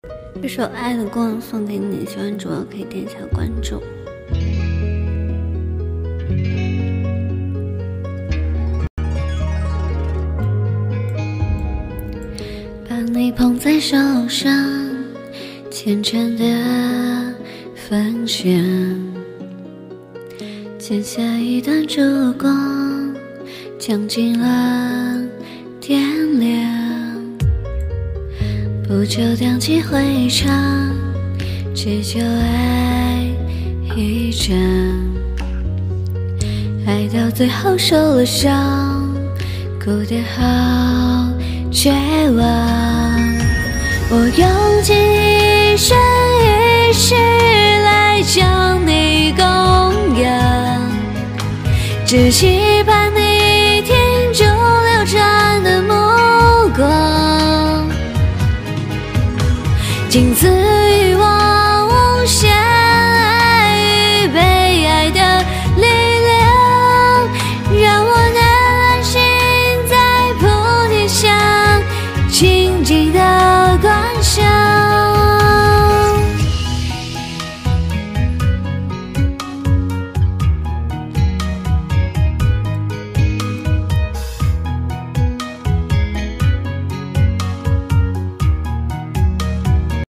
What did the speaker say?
这首《爱的光》送给你，喜欢主播可以点一下关注。把你捧在手上，虔诚的分享，剪下一段烛光，将近了天亮。不久荡气回肠，只求爱一场，爱到最后受了伤，哭得好绝望。我用尽一生一世来将你供养，只期盼你停住流转的目光，仅此一往无限。